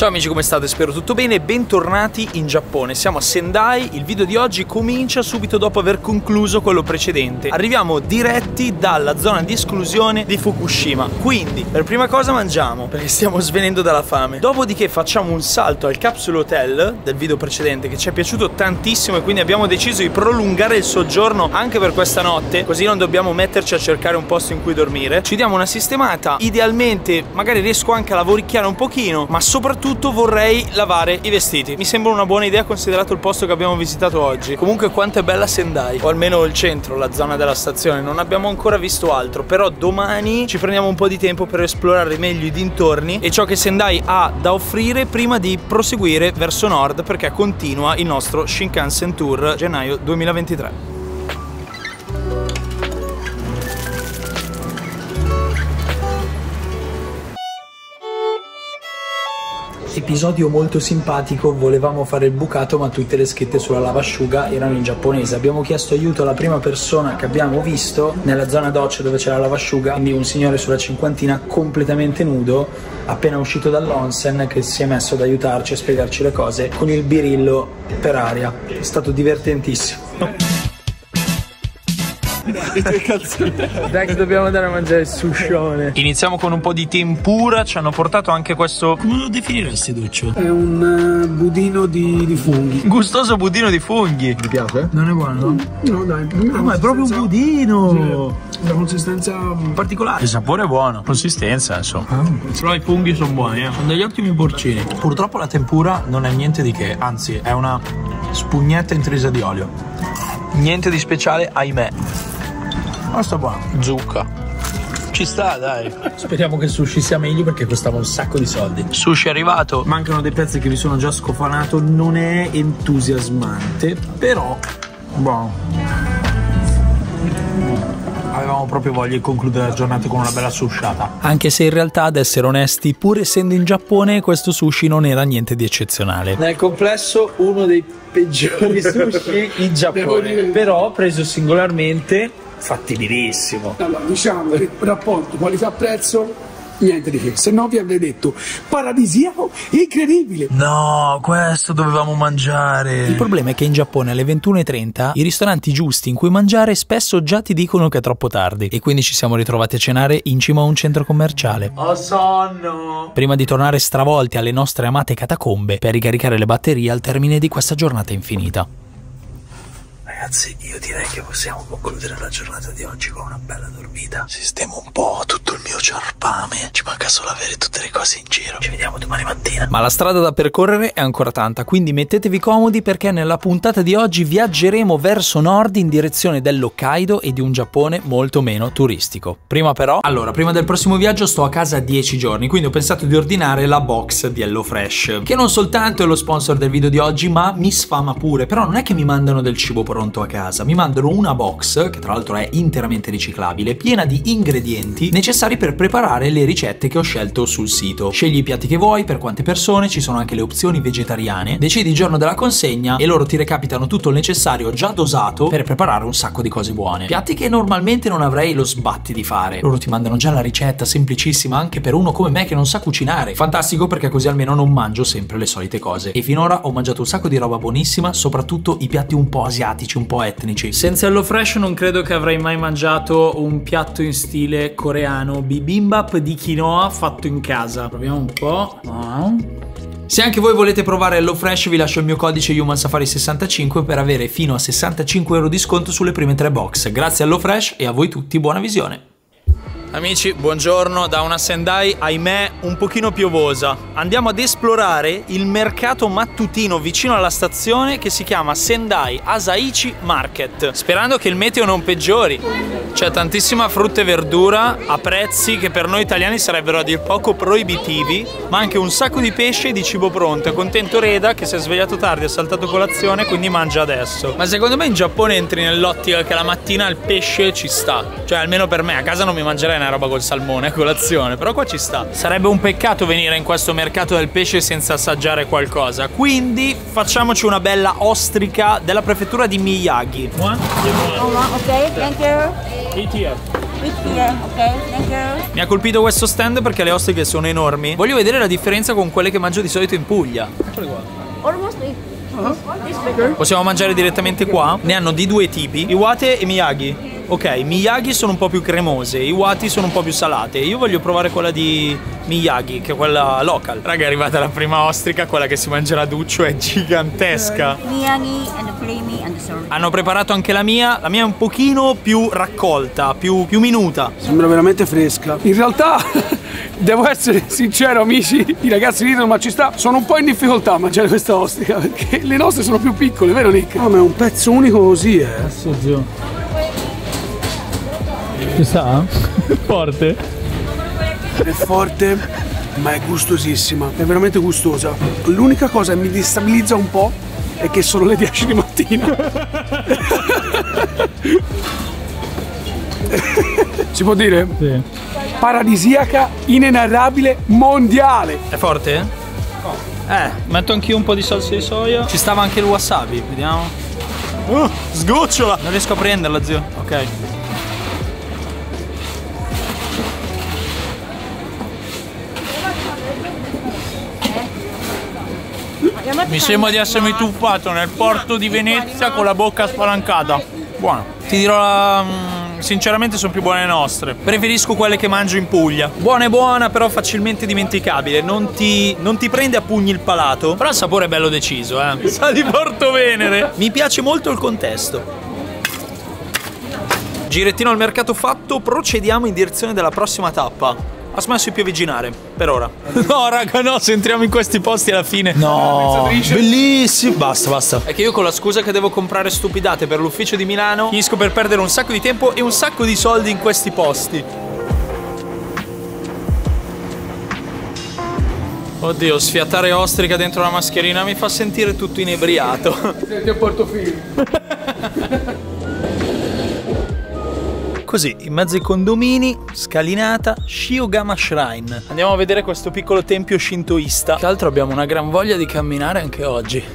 Ciao amici, come state? Spero tutto bene, bentornati in Giappone. Siamo a Sendai, il video di oggi comincia subito dopo aver concluso quello precedente. Arriviamo diretti dalla zona di esclusione di Fukushima, quindi per prima cosa mangiamo, perché stiamo svenendo dalla fame. Dopodiché facciamo un salto al Capsule Hotel del video precedente che ci è piaciuto tantissimo e quindi abbiamo deciso di prolungare il soggiorno anche per questa notte, così non dobbiamo metterci a cercare un posto in cui dormire. Ci diamo una sistemata, idealmente magari riesco anche a lavoricchiare un pochino, ma soprattutto vorrei lavare i vestiti. Mi sembra una buona idea considerato il posto che abbiamo visitato oggi. Comunque quanto è bella Sendai, o almeno il centro, la zona della stazione. Non abbiamo ancora visto altro, però domani ci prendiamo un po' di tempo per esplorare meglio i dintorni e ciò che Sendai ha da offrire prima di proseguire verso nord, perché continua il nostro Shinkansen Tour gennaio 2023. Episodio molto simpatico, volevamo fare il bucato ma tutte le scritte sulla lavasciuga erano in giapponese. Abbiamo chiesto aiuto alla prima persona che abbiamo visto nella zona doccia dove c'è la lavasciuga, quindi un signore sulla cinquantina completamente nudo, appena uscito dall'onsen, che si è messo ad aiutarci a spiegarci le cose con il birillo per aria. È stato divertentissimo. Dai che dobbiamo andare a mangiare il sushione. Iniziamo con un po' di tempura. Ci hanno portato anche questo. Come lo definiresti, Duccio? È un budino di funghi. Gustoso budino di funghi. Ti piace? Non è buono? No dai, ma è proprio un budino. La consistenza particolare. Il sapore è buono, consistenza insomma. Però i funghi sono buoni, sono degli ottimi porcini. Purtroppo la tempura non è niente di che, anzi è una spugnetta intrisa di olio. Niente di speciale, ahimè. Ma sta buono. Zucca. Ci sta, dai. Speriamo che il sushi sia meglio perché costava un sacco di soldi. Sushi è arrivato. Mancano dei pezzi che mi sono già scofanato. Non è entusiasmante, però buono. Avevamo proprio voglia di concludere la giornata con una bella sushiata. Anche se in realtà, ad essere onesti, pur essendo in Giappone, questo sushi non era niente di eccezionale. Nel complesso uno dei peggiori sushi in Giappone, però preso singolarmente fattibilissimo. Allora, diciamo che il rapporto qualità-prezzo niente di che, se no vi avrei detto paradisiaco, incredibile. No, questo dovevamo mangiare. Il problema è che in Giappone alle 21:30 i ristoranti giusti in cui mangiare spesso già ti dicono che è troppo tardi, e quindi ci siamo ritrovati a cenare in cima a un centro commerciale. Ho sonno. Prima di tornare stravolti alle nostre amate catacombe per ricaricare le batterie al termine di questa giornata infinita. Ragazzi, io direi che possiamo concludere la giornata di oggi con una bella dormita. Sistemo un po' tutto il mio ciarpame. Ci manca solo avere tutte le cose in giro. Ci vediamo domani mattina. Ma la strada da percorrere è ancora tanta, quindi mettetevi comodi perché nella puntata di oggi viaggeremo verso nord in direzione dell'Hokkaido e di un Giappone molto meno turistico. Prima del prossimo viaggio sto a casa 10 giorni, quindi ho pensato di ordinare la box di HelloFresh, che non soltanto è lo sponsor del video di oggi, ma mi sfama pure. Però non è che mi mandano del cibo pronto a casa, mi mandano una box che tra l'altro è interamente riciclabile, piena di ingredienti necessari per preparare le ricette che ho scelto sul sito. Scegli i piatti che vuoi, per quante persone, ci sono anche le opzioni vegetariane, decidi il giorno della consegna e loro ti recapitano tutto il necessario già dosato per preparare un sacco di cose buone. Piatti che normalmente non avrei lo sbatti di fare. Loro ti mandano già la ricetta, semplicissima anche per uno come me che non sa cucinare. Fantastico, perché così almeno non mangio sempre le solite cose. E finora ho mangiato un sacco di roba buonissima, soprattutto i piatti un po' asiatici, un po' etnici. Senza HelloFresh non credo che avrei mai mangiato un piatto in stile coreano, bibimbap di quinoa fatto in casa. Proviamo un po'. Se anche voi volete provare HelloFresh vi lascio il mio codice HumanSafari65 per avere fino a 65 € di sconto sulle prime 3 box. Grazie a HelloFresh e a voi tutti buona visione. Amici, buongiorno da una Sendai, ahimè, un pochino piovosa. Andiamo ad esplorare il mercato mattutino vicino alla stazione che si chiama Sendai Asaichi Market, sperando che il meteo non peggiori. C'è tantissima frutta e verdura a prezzi che per noi italiani sarebbero a dir poco proibitivi, ma anche un sacco di pesce e di cibo pronto. È contento Reda che si è svegliato tardi, ha saltato colazione, quindi mangia adesso. Ma secondo me in Giappone entri nell'ottica che la mattina il pesce ci sta. Cioè almeno per me, a casa non mi mangerei una roba col salmone a colazione, però qua ci sta. Sarebbe un peccato venire in questo mercato del pesce senza assaggiare qualcosa, quindi facciamoci una bella ostrica della prefettura di Miyagi. Ok, thank you. Eat here. Mi ha colpito questo stand perché le ostriche sono enormi. Voglio vedere la differenza con quelle che mangio di solito in Puglia. Possiamo mangiare direttamente qua? Ne hanno di due tipi, Iwate e Miyagi. Ok, Miyagi sono un po' più cremose, Iwate sono un po' più salate. Io voglio provare quella di Miyagi, che è quella local. Raga, è arrivata la prima ostrica, quella che si mangerà a Duccio, è gigantesca. Miyagi and the creamy and the sour. Hanno preparato anche la mia è un pochino più raccolta, più minuta. Sembra veramente fresca. In realtà, devo essere sincero, amici, i ragazzi ridono ma ci sta. Sono un po' in difficoltà a mangiare questa ostrica, perché le nostre sono più piccole, vero Nick? No, ma è un pezzo unico così, Sì, zio. Ci sta? È forte? È forte, ma è gustosissima, è veramente gustosa. L'unica cosa che mi destabilizza un po' è che sono le 10 di mattina. Si può dire? Sì. Paradisiaca, inenarrabile, mondiale. È forte? Metto anch'io un po' di salsa di soia. Ci stava anche il wasabi, vediamo. Sgocciola! Non riesco a prenderla, zio. Ok. Mi sembra di essermi tuffato nel porto di Venezia con la bocca spalancata. Buono. Ti dirò sinceramente sono più buone le nostre. Preferisco quelle che mangio in Puglia. Buona, però facilmente dimenticabile. Non ti prende a pugni il palato. Però il sapore è bello deciso, Sa di Porto Venere. Mi piace molto il contesto. Girettino al mercato fatto, procediamo in direzione della prossima tappa. Ha smesso di piovigginare, per ora. No, raga, no, se entriamo in questi posti alla fine. No, bellissimo. Basta. È che io con la scusa che devo comprare stupidate per l'ufficio di Milano finisco per perdere un sacco di tempo e un sacco di soldi in questi posti. Oddio, sfiatare ostrica dentro la mascherina mi fa sentire tutto inebriato. Senti a Portofino. Così, in mezzo ai condomini, scalinata, Shiogama Shrine. Andiamo a vedere questo piccolo tempio shintoista. Tra l'altro abbiamo una gran voglia di camminare anche oggi.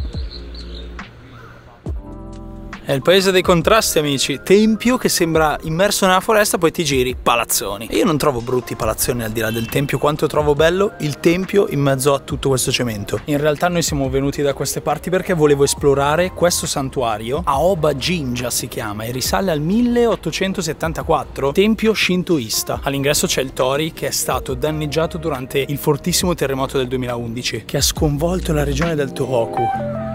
È il paese dei contrasti, amici. Tempio che sembra immerso nella foresta, poi ti giri, palazzoni. E io non trovo brutti palazzoni al di là del tempio, quanto trovo bello il tempio in mezzo a tutto questo cemento. In realtà noi siamo venuti da queste parti perché volevo esplorare questo santuario. Aoba Jinja si chiama e risale al 1874. Tempio shintoista. All'ingresso c'è il Tori che è stato danneggiato durante il fortissimo terremoto del 2011 che ha sconvolto la regione del Tohoku.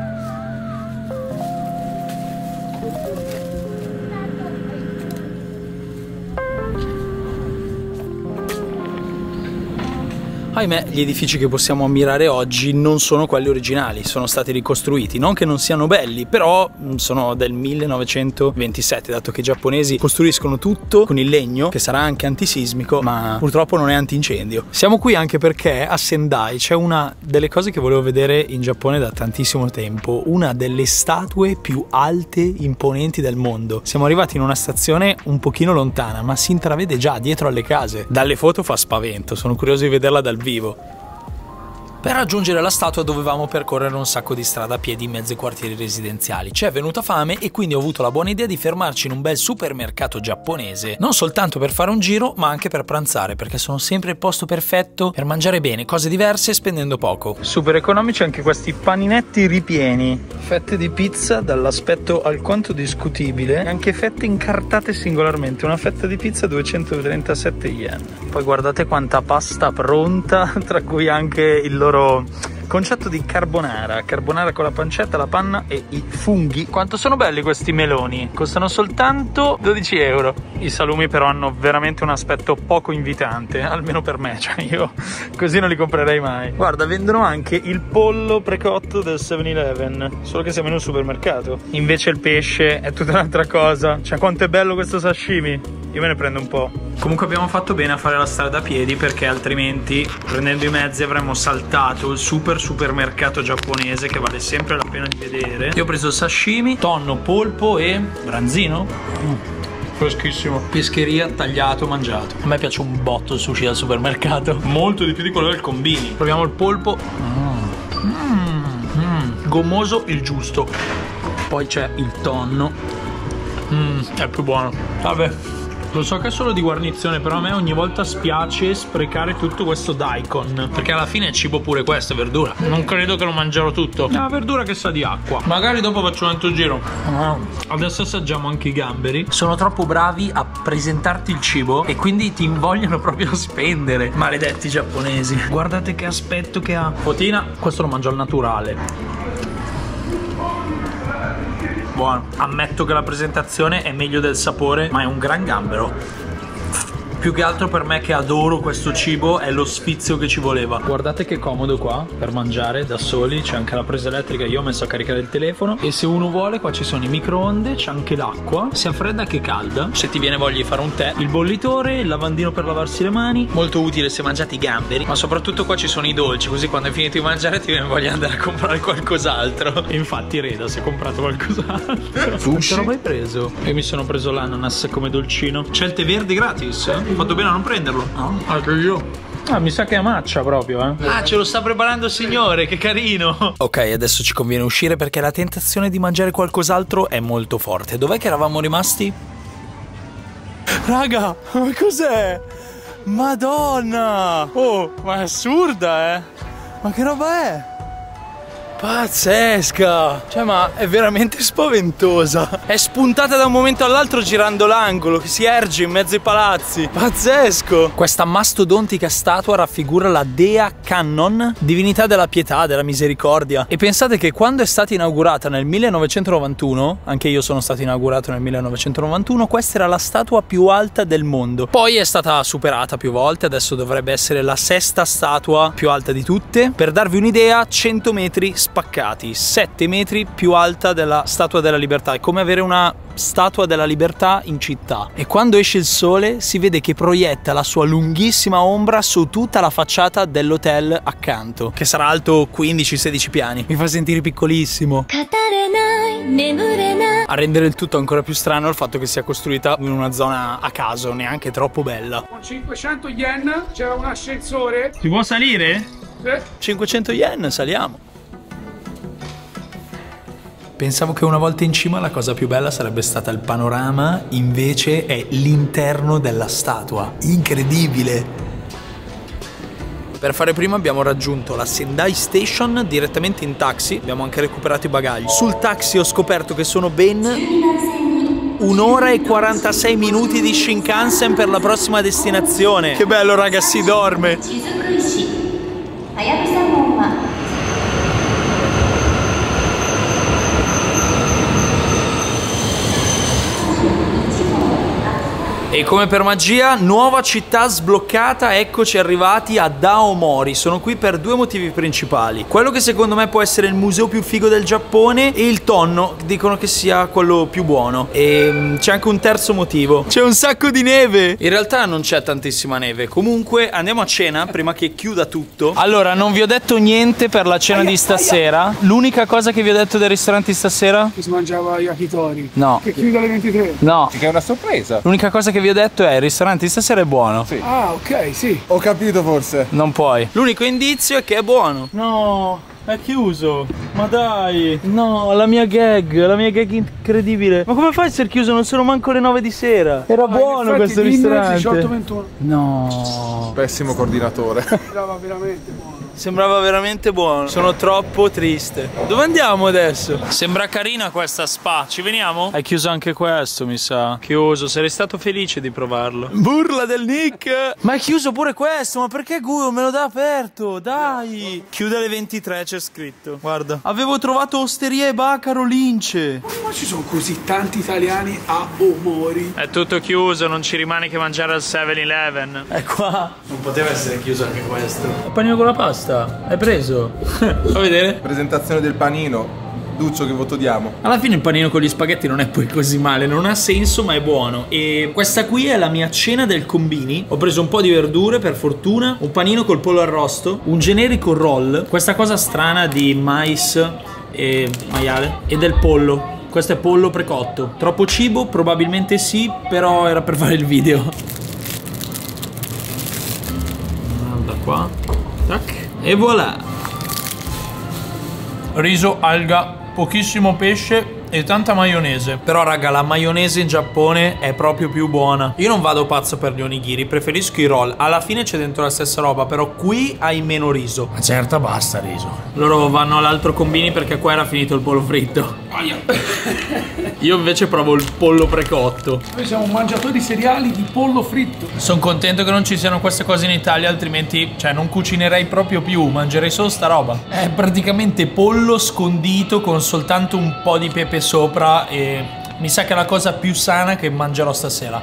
Ahimè, gli edifici che possiamo ammirare oggi non sono quelli originali, sono stati ricostruiti. Non che non siano belli, però sono del 1927, dato che i giapponesi costruiscono tutto con il legno, che sarà anche antisismico, ma purtroppo non è antincendio. Siamo qui anche perché a Sendai c'è una delle cose che volevo vedere in Giappone da tantissimo tempo, una delle statue più alte, imponenti del mondo. Siamo arrivati in una stazione un pochino lontana, ma si intravede già dietro alle case. Dalle foto fa spavento, sono curioso di vederla dal vivo. Per raggiungere la statua dovevamo percorrere un sacco di strada a piedi in mezzo ai quartieri residenziali. Ci è venuta fame e quindi ho avuto la buona idea di fermarci in un bel supermercato giapponese, non soltanto per fare un giro ma anche per pranzare, perché sono sempre il posto perfetto per mangiare bene, cose diverse spendendo poco. Super economici anche questi paninetti ripieni, fette di pizza dall'aspetto alquanto discutibile e anche fette incartate singolarmente. Una fetta di pizza 237 yen. Poi guardate quanta pasta pronta, tra cui anche il loro concetto di carbonara con la pancetta, la panna e i funghi. Quanto sono belli questi meloni, costano soltanto 12 euro. I salumi però hanno veramente un aspetto poco invitante, almeno per me, cioè io così non li comprerei mai. Guarda, vendono anche il pollo precotto del 7-Eleven, solo che siamo in un supermercato. Invece il pesce è tutta un'altra cosa. Cioè, quanto è bello questo sashimi, io me ne prendo un po'. Comunque abbiamo fatto bene a fare la strada a piedi, perché altrimenti prendendo i mezzi avremmo saltato il supermercato giapponese, che vale sempre la pena di vedere. Io ho preso sashimi, tonno, polpo e branzino. Freschissimo. Pescheria, tagliato, mangiato. A me piace un botto il sushi al supermercato, molto di più di quello del combini. Proviamo il polpo. Gommoso, il giusto. Poi c'è il tonno. È più buono. Vabbè, Lo so che è solo di guarnizione, però a me ogni volta spiace sprecare tutto questo daikon, perché alla fine è cibo pure questo, è verdura. Non credo che lo mangerò tutto. È una verdura che sa di acqua. Magari dopo faccio un altro giro. Adesso assaggiamo anche i gamberi. Sono troppo bravi a presentarti il cibo e quindi ti invogliano proprio a spendere. Maledetti giapponesi. Guardate che aspetto che ha. Fotina, questo lo mangio al naturale. Buono. Ammetto che la presentazione è meglio del sapore, ma è un gran gambero. Più che altro per me che adoro questo cibo è lo sfizio che ci voleva. Guardate che comodo qua per mangiare da soli. C'è anche la presa elettrica, io ho messo a caricare il telefono. E se uno vuole qua ci sono i microonde, c'è anche l'acqua, sia fredda che calda. Se ti viene voglia di fare un tè, il bollitore, il lavandino per lavarsi le mani. Molto utile se mangiate i gamberi. Ma soprattutto qua ci sono i dolci, così quando hai finito di mangiare ti viene voglia di andare a comprare qualcos'altro. E infatti Reda si è comprato qualcos'altro. Non te l'ho mai preso. Io mi sono preso l'ananas come dolcino. C'è il tè verde gratis. Fatto bene a non prenderlo. No? Anche io. Ah, mi sa che è maccia proprio, eh. Ah, ce lo sta preparando il signore, che carino. Ok, adesso ci conviene uscire perché la tentazione di mangiare qualcos'altro è molto forte. Dov'è che eravamo rimasti? Raga, ma cos'è? Madonna! Oh, ma è assurda, eh. Ma che roba è? Pazzesca! Cioè, ma è veramente spaventosa. È spuntata da un momento all'altro girando l'angolo, che si erge in mezzo ai palazzi. Pazzesco! Questa mastodontica statua raffigura la dea Kannon, divinità della pietà, della misericordia. E pensate che quando è stata inaugurata nel 1991, anche io sono stato inaugurato nel 1991, questa era la statua più alta del mondo. Poi è stata superata più volte, adesso dovrebbe essere la sesta statua più alta di tutte. Per darvi un'idea, 100 metri spaccati, 7 metri più alta della Statua della Libertà. È come avere una Statua della Libertà in città. E quando esce il sole si vede che proietta la sua lunghissima ombra su tutta la facciata dell'hotel accanto, che sarà alto 15-16 piani. Mi fa sentire piccolissimo. A rendere il tutto ancora più strano il fatto che sia costruita in una zona a caso, neanche troppo bella. Con 500 yen c'era un ascensore. Si può salire? Sì. 500 yen, saliamo. Pensavo che una volta in cima la cosa più bella sarebbe stata il panorama, invece è l'interno della statua. Incredibile! Per fare prima abbiamo raggiunto la Sendai Station direttamente in taxi, abbiamo anche recuperato i bagagli. Sul taxi ho scoperto che sono ben 1 ora e 46 minuti di Shinkansen per la prossima destinazione. Che bello, raga, si dorme! E come per magia, nuova città sbloccata, eccoci arrivati a Daomori. Sono qui per 2 motivi principali. Quello che secondo me può essere il museo più figo del Giappone e il tonno, dicono che sia quello più buono. E c'è anche un terzo motivo. C'è un sacco di neve. In realtà non c'è tantissima neve. Comunque andiamo a cena prima che chiuda tutto. Allora, non vi ho detto niente per la cena di stasera. L'unica cosa che vi ho detto dei ristoranti stasera? Che si mangiava yakitori. No. Che chiude alle 23. No. Che è una sorpresa. L'unica cosa che vi ho detto è il ristorante di stasera è buono. Sì. Ah, ok, sì. Ho capito forse. Non puoi. L'unico indizio è che è buono. No, è chiuso. Ma dai. No, la mia gag incredibile. Ma come fai a essere chiuso? Non sono manco le 9 di sera. Era buono questo ristorante. 18-21. No. Pessimo coordinatore. Sembrava veramente buono. Sembrava veramente buono. Sono troppo triste. Dove andiamo adesso? Sembra carina questa spa. Ci veniamo? Hai chiuso anche questo, mi sa. Chiuso. Sarei stato felice di provarlo. Burla del Nick. Ma è chiuso pure questo. Ma perché Guido me lo dà aperto? Dai. Chiude alle 23, c'è scritto. Guarda. Avevo trovato Osteria e Bacaro Lince. Ma ci sono così tanti italiani a Omori. È tutto chiuso. Non ci rimane che mangiare al 7-Eleven. È qua. Non poteva essere chiuso anche questo. Il panino con la pasta. Hai preso? Fa vedere? Presentazione del panino. Duccio, che voto diamo? Alla fine il panino con gli spaghetti non è poi così male. Non ha senso, ma è buono. E questa qui è la mia cena del combini. Ho preso un po' di verdure, per fortuna. Un panino col pollo arrosto. Un generico roll. Questa cosa strana di mais e maiale. E del pollo. Questo è pollo precotto. Troppo cibo? Probabilmente sì. Però era per fare il video. Da qua. Tac. E voilà. Riso, alga, pochissimo pesce e tanta maionese. Però raga, la maionese in Giappone è proprio più buona. Io non vado pazzo per gli onigiri, preferisco i roll. Alla fine c'è dentro la stessa roba, però qui hai meno riso. Ma certo, basta riso. Loro vanno all'altro combini perché qua era finito il pollo fritto. Io invece provo il pollo precotto. Noi siamo mangiatori seriali di pollo fritto. Sono contento che non ci siano queste cose in Italia, altrimenti, cioè, non cucinerei proprio più, mangerei solo sta roba. È praticamente pollo scondito con soltanto un po' di pepe sopra e mi sa che è la cosa più sana che mangerò stasera.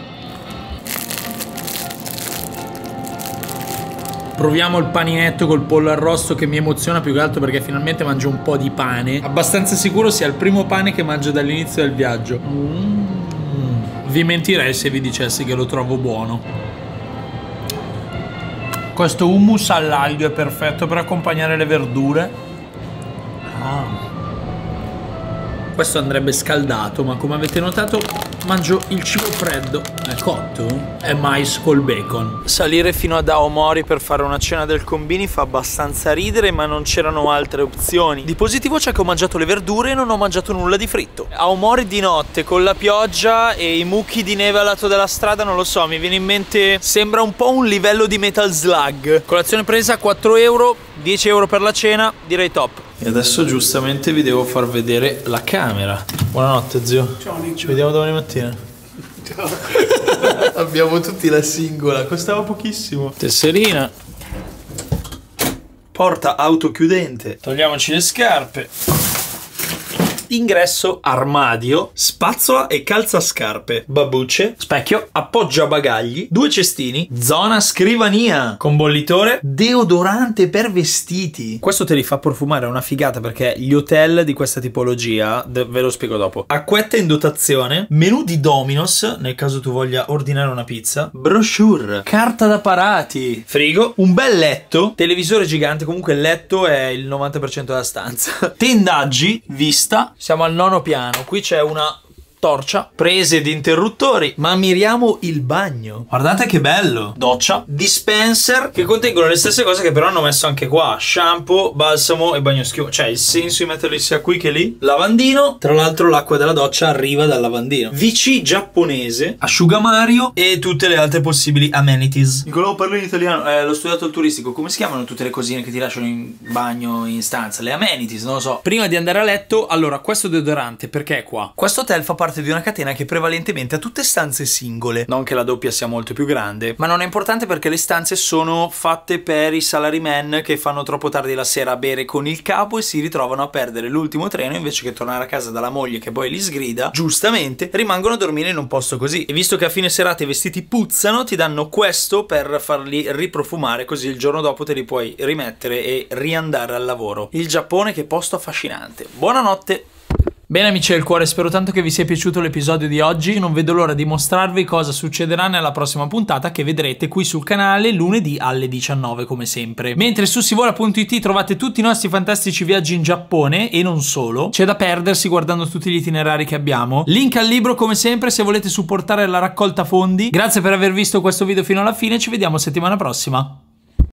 Proviamo il paninetto col pollo arrosto, che mi emoziona più che altro perché finalmente mangio un po' di pane. Abbastanza sicuro sia il primo pane che mangio dall'inizio del viaggio. Vi mentirei se vi dicessi che lo trovo buono. Questo hummus all'aglio è perfetto per accompagnare le verdure. Questo andrebbe scaldato, ma come avete notato mangio il cibo freddo. È cotto? È mais col bacon. Salire fino ad Aomori per fare una cena del combini fa abbastanza ridere, ma non c'erano altre opzioni. Di positivo c'è che ho mangiato le verdure e non ho mangiato nulla di fritto. Aomori di notte con la pioggia e i mucchi di neve al lato della strada, non lo so, mi viene in mente, sembra un po' un livello di Metal Slug. Colazione presa 4 euro, 10 euro per la cena, direi top. E adesso giustamente vi devo far vedere la camera. Buonanotte zio. Ciao Nick. Ci vediamo domani mattina. Ciao. Abbiamo tutti la singola, costava pochissimo. Tesserina. Porta autochiudente. Togliamoci le scarpe. Ingresso armadio, spazzola e calzascarpe, babbucce, specchio, appoggia bagagli, 2 cestini, zona scrivania, con bollitore, deodorante per vestiti. Questo te li fa profumare, è una figata perché gli hotel di questa tipologia, ve lo spiego dopo. Acquetta in dotazione, menù di Domino's nel caso tu voglia ordinare una pizza, brochure, carta da parati, frigo, un bel letto, televisore gigante, comunque il letto è il 90% della stanza, tendaggi, vista. Siamo al 9° piano, qui c'è una torcia, prese di interruttori, ma miriamo il bagno. Guardate che bello. Doccia, dispenser, che contengono le stesse cose che però hanno messo anche qua. Shampoo, balsamo e bagnoschiuma. Cioè il senso di metterli sia qui che lì. Lavandino, tra l'altro l'acqua della doccia arriva dal lavandino. WC giapponese, asciugamario e tutte le altre possibili amenities. Nicolò, parlo in italiano, l'ho studiato il turistico. Come si chiamano tutte le cosine che ti lasciano in bagno, in stanza? Le amenities, non lo so. Prima di andare a letto, allora, questo deodorante, perché è qua? Questo hotel fa parte di una catena che prevalentemente ha tutte stanze singole. Non che la doppia sia molto più grande, ma non è importante perché le stanze sono fatte per i salaryman che fanno troppo tardi la sera a bere con il capo e si ritrovano a perdere l'ultimo treno, invece che tornare a casa dalla moglie che poi li sgrida, giustamente rimangono a dormire in un posto così. E visto che a fine serata i vestiti puzzano, ti danno questo per farli riprofumare, così il giorno dopo te li puoi rimettere e riandare al lavoro. Il Giappone, che posto affascinante. Buonanotte. Bene amici del cuore, spero tanto che vi sia piaciuto l'episodio di oggi. Non vedo l'ora di mostrarvi cosa succederà nella prossima puntata, che vedrete qui sul canale lunedì alle 19 come sempre. Mentre su sivola.it trovate tutti i nostri fantastici viaggi in Giappone e non solo. C'è da perdersi guardando tutti gli itinerari che abbiamo. Link al libro come sempre se volete supportare la raccolta fondi. Grazie per aver visto questo video fino alla fine, ci vediamo settimana prossima.